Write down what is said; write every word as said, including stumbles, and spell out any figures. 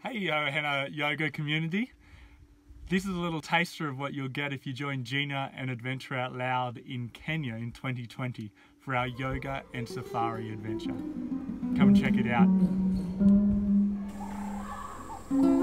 Hey Gena yoga community. This is a little taster of what you'll get if you join Gena and Adventure Out Loud in Kenya in twenty twenty for our yoga and safari adventure. Come and check it out.